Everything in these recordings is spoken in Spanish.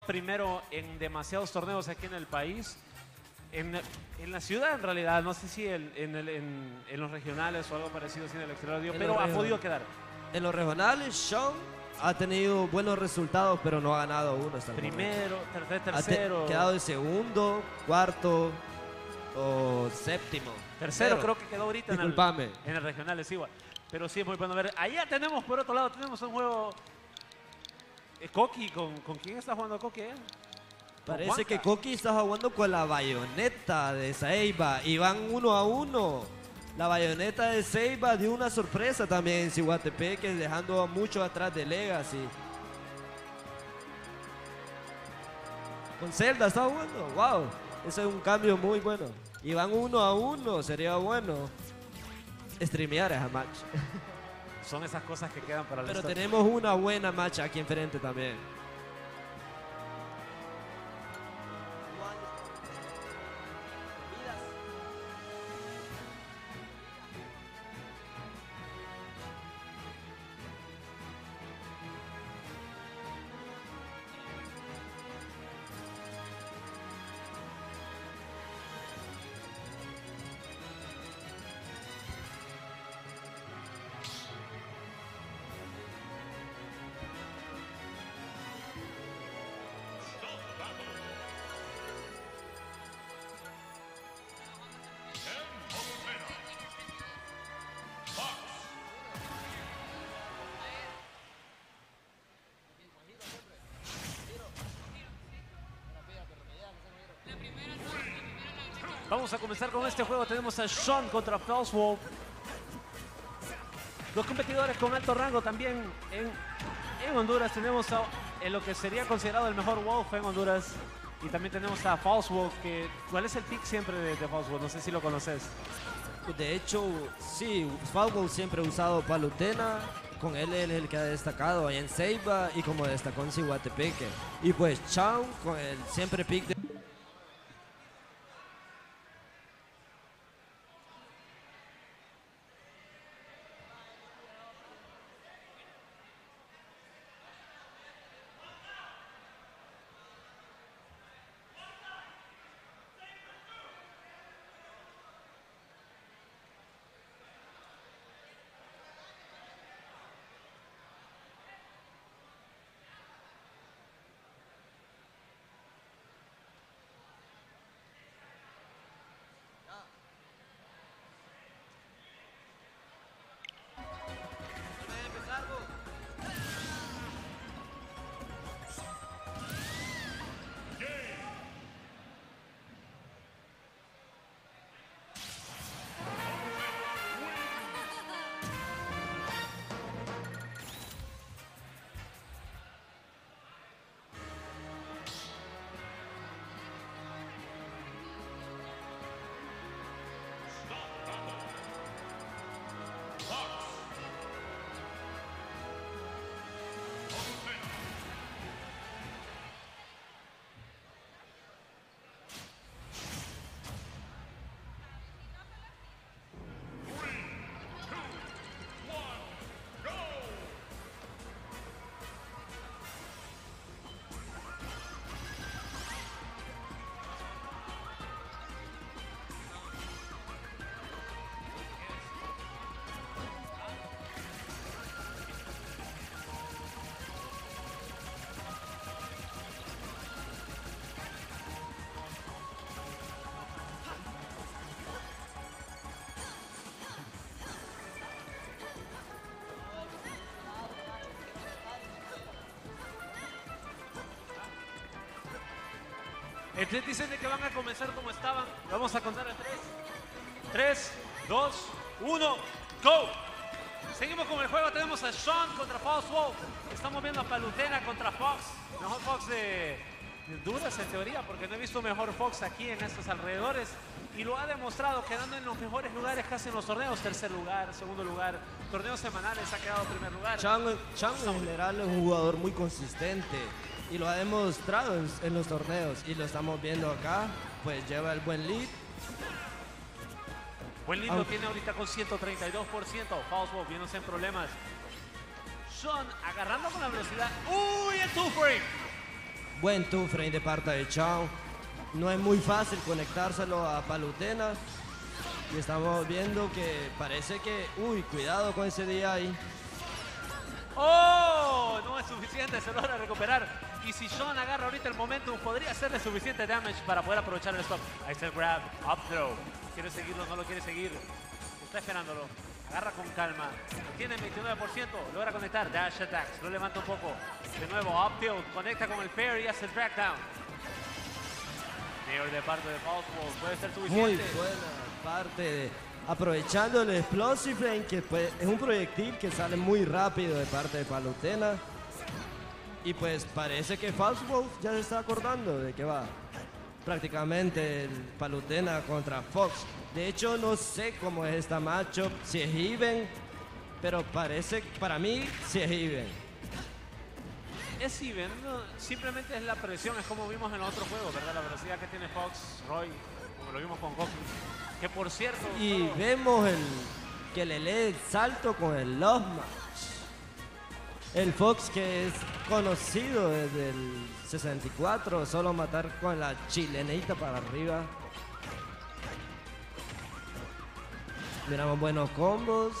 primero en demasiados torneos aquí en el país. En la ciudad, en realidad, no sé si en los regionales o algo parecido así en el exterior, pero ha podido quedar. En los regionales, Sean ha tenido buenos resultados, pero no ha ganado uno hasta el Primero, momento. tercero. Ha quedado de segundo, cuarto o séptimo. Tercero creo que quedó ahorita Disculpame. en el regional, es igual. Pero sí es muy bueno ver. Allá tenemos, por otro lado, tenemos un juego... Coqui, ¿con quién está jugando Coqui? Parece que Coqui está jugando con la Bayonetta de Seiba y van 1-1. La Bayonetta de Seiba dio una sorpresa también en Ciguatepeque, dejando mucho atrás de Legacy. Con Zelda está jugando, wow, ese es un cambio muy bueno. Y van 1-1, sería bueno streamear esa match. Son esas cosas que quedan para la Pero historia. tenemos una buena match aquí enfrente también. Vamos a comenzar con este juego. Tenemos a Sean contra Felswolf. Dos competidores con alto rango también en Honduras. Tenemos en lo que sería considerado el mejor Wolf en Honduras. Y también tenemos a Felswolf, ¿cuál es el pick siempre de Felswolf? No sé si lo conoces. De hecho, sí, Felswolf siempre ha usado Palutena. Con él es el que ha destacado ahí en Seiba y como destacó en Ciguatepeque. Y pues Sean con el siempre pick de... Entonces dicen de que van a comenzar como estaban. Vamos a contar a 3. 3, 2, 1, go. Seguimos con el juego. Tenemos a Sean contra Felswolf. Estamos viendo a Palutena contra Fox. Mejor Fox de Honduras en teoría, porque no he visto mejor Fox aquí en estos alrededores. Y lo ha demostrado quedando en los mejores lugares casi en los torneos. Tercer lugar, segundo lugar. Torneos semanales ha quedado en primer lugar. Sean en general es un jugador muy consistente. Y lo ha demostrado en los torneos. Y lo estamos viendo acá. Pues lleva el buen lead. Buen lead lo tiene ahorita con 132%. Felswolf viéndose en problemas. Sean agarrando con la velocidad. ¡Uy! El two frame. Buen two-frame de parte de Sean. No es muy fácil conectárselo a Palutena. Y estamos viendo que parece que... Uy, cuidado con ese DI. ¡Oh! No es suficiente, se logra recuperar. Y si Sean agarra ahorita el momentum, podría hacerle suficiente damage para poder aprovechar el stop. Ahí está el grab, up throw. ¿Quiere seguirlo? No lo quiere seguir. Está esperándolo. Agarra con calma. Tiene 29%. Logra conectar. Dash attacks. Lo levanta un poco. De nuevo, up tilt. Conecta con el fair y hace el drag down. Mayor de parte de Falsewolf. Puede ser suficiente. Muy buena parte aprovechando el Explosive Flame, que pues, es un proyectil que sale muy rápido de parte de Palutena. Y pues parece que Falsewolf ya se está acordando de que va prácticamente el Palutena contra Fox. De hecho, no sé cómo es esta matchup, si es even, pero parece, para mí, si es even. Es even, no, simplemente es la presión, es como vimos en los otros juegos, ¿verdad? La velocidad que tiene Fox, Roy, como lo vimos con Goku. Que por cierto... Y vemos que le lee el salto con el Love Match. El Fox que es conocido desde el 64, solo matar con la chilenita para arriba. Miramos buenos combos.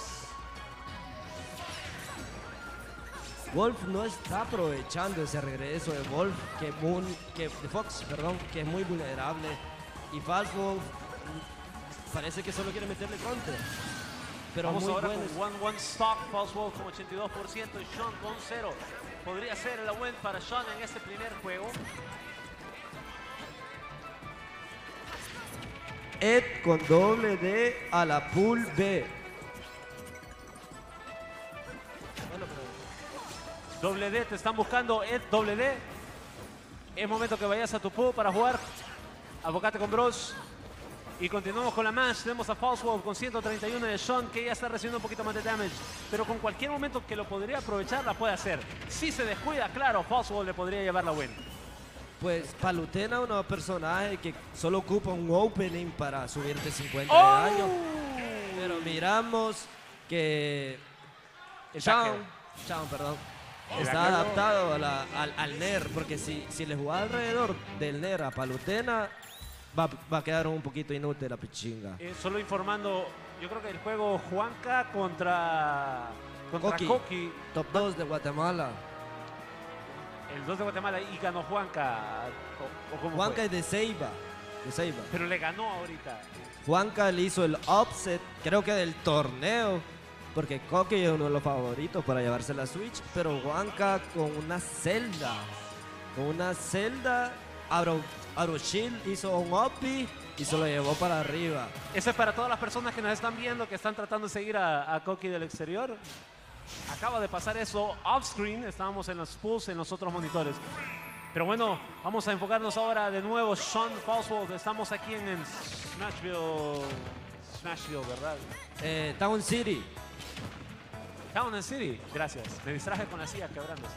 Wolf no está aprovechando ese regreso de Wolf, de Fox, perdón, que es muy vulnerable. Y Falsewolf parece que solo quiere meterle counter. Pero vamos muy ahora buenos. con 1-1 stock, Falsewolf con 82% y Sean con 0. Podría ser la win para Sean en este primer juego. Ed con doble D a la pool B. Bueno, pero... Doble D, te están buscando Ed, doble D. Es momento que vayas a tu pool para jugar. Abocate con Bros. Y continuamos con la match. Tenemos a Falsewolf con 131 de Sean, que ya está recibiendo un poquito más de damage. Pero con cualquier momento que lo podría aprovechar, la puede hacer. Si se descuida, claro, Falsewolf le podría llevar la win. Pues Palutena es un personaje que solo ocupa un opening para subirte 50 ¡Oh! de daño. Pero miramos que Sean, perdón, está adaptado al NER, porque si le jugaba alrededor del NER a Palutena, va a quedar un poquito inútil la pichinga. Solo informando, yo creo que el juego Juanca contra Koki. Top 2 de Guatemala. El 2 de Guatemala y ganó Juanca. Juanca es de Ceiba. Pero le ganó ahorita. Juanca le hizo el upset, creo que del torneo, porque Koki es uno de los favoritos para llevarse la Switch, pero Juanca con una Zelda, Auroshield hizo un OPI y se lo llevó para arriba. Eso es para todas las personas que nos están viendo, que están tratando de seguir a Koki del exterior. Acaba de pasar eso off-screen, estábamos en los pools, en los otros monitores. Pero bueno, vamos a enfocarnos ahora de nuevo. Sean Falsewolf, estamos aquí en Smashville, ¿verdad? Town City. Town City, gracias. Me distraje con la silla quebrándose.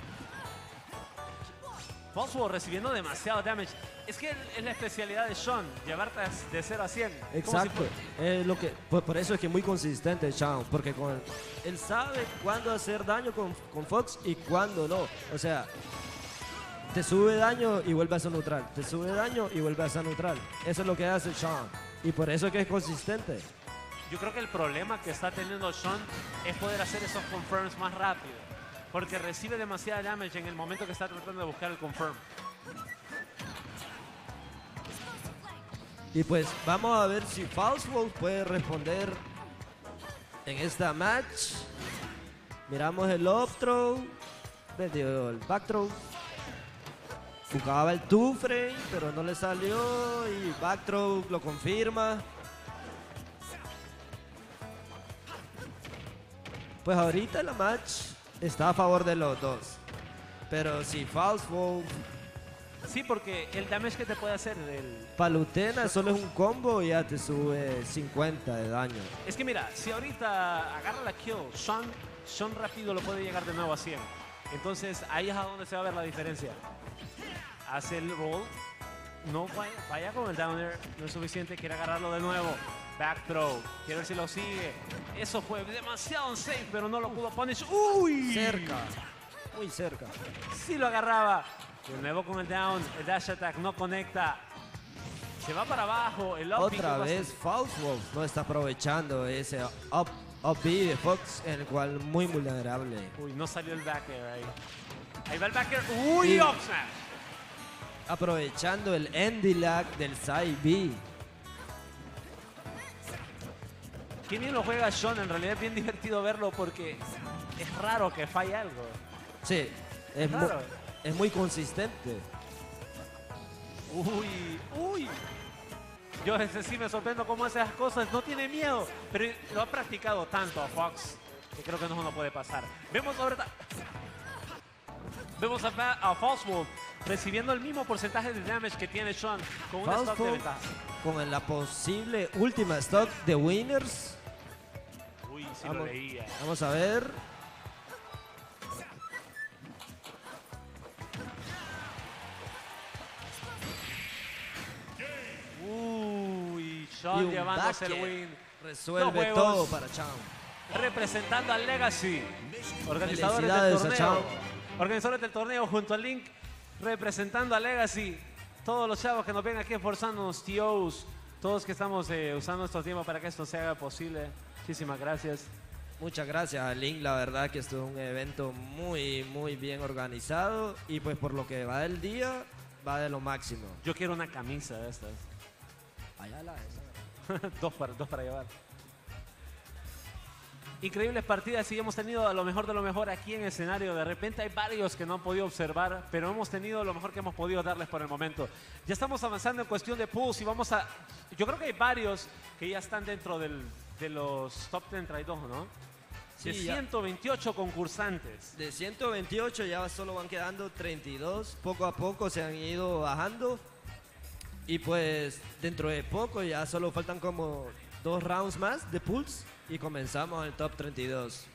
Falsewolf recibiendo demasiado damage. Es que es la especialidad de Sean, llevarte de 0 a 100. Exacto. Por eso es que es muy consistente Sean, porque él sabe cuándo hacer daño con Fox y cuándo no. O sea, te sube daño y vuelve a ser neutral. Te sube daño y vuelve a ser neutral. Eso es lo que hace Sean. Y por eso es que es consistente. Yo creo que el problema que está teniendo Sean es poder hacer esos confirms más rápido. Porque recibe demasiada damage en el momento que está tratando de buscar el confirm. Y pues vamos a ver si Falsewolf puede responder en esta match. Miramos el up throw, el back throw. Buscaba el two frame, pero no le salió y back throw lo confirma. Pues ahorita la match está a favor de los dos. Pero si Falsewolf... Sí, porque el damage que te puede hacer el... Palutena solo es un combo y ya te sube 50 de daño. Es que mira, si ahorita agarra la kill, Sean rápido lo puede llegar de nuevo a 100. Entonces ahí es a donde se va a ver la diferencia. Hace el roll, no falla con el downer, no es suficiente, quiere agarrarlo de nuevo. Back throw, quiere ver si lo sigue. Eso fue demasiado unsafe, pero no lo pudo punish. ¡Uy! Cerca, muy cerca. Sí lo agarraba. De nuevo con el down, el dash attack no conecta. Se va para abajo, el up Otra vez False Wolf no está aprovechando ese up B de Fox, en el cual muy vulnerable. Uy, no salió el back air ahí. Ahí va el back air. Uy, Y up smash. aprovechando el Andy Lag del side B. Qué bien lo juega Sean, en realidad es bien divertido verlo porque es raro que falle algo. Sí, Claro. es muy consistente. Uy. Yo ese sí me sorprendo cómo hace esas cosas. No tiene miedo, pero lo ha practicado tanto a Fox que creo que no puede pasar. Vemos ahorita. Vemos a False Wolf recibiendo el mismo porcentaje de damage que tiene Sean con un False stock de Wolf ventaja. con la posible última stock de Winners. Uy, sí lo leía. Vamos a ver. Uy, Y Sean un llevándose el backer. win. Resuelve Dos juegos. todo para Chao. Representando al Legacy. Organizadores del Felicidades a torneo. Chao. Organizadores del torneo junto al Link. Representando a Legacy. Todos los chavos que nos ven aquí esforzándonos, TOs. Todos que estamos usando nuestro tiempo para que esto se haga posible. Muchísimas gracias. Muchas gracias a Link, la verdad que esto es un evento muy bien organizado y pues por lo que va del día, va de lo máximo. Yo quiero una camisa de estas. dos para llevar. Increíbles partidas y hemos tenido lo mejor de lo mejor aquí en el escenario. De repente hay varios que no han podido observar, pero hemos tenido lo mejor que hemos podido darles por el momento. Ya estamos avanzando en cuestión de pools y vamos a... Yo creo que hay varios que ya están dentro de los top 32, ¿no? Sí, de ya. 128 concursantes. De 128 ya solo van quedando 32, poco a poco se han ido bajando y pues dentro de poco ya solo faltan como 2 rounds más de pools y comenzamos el top 32.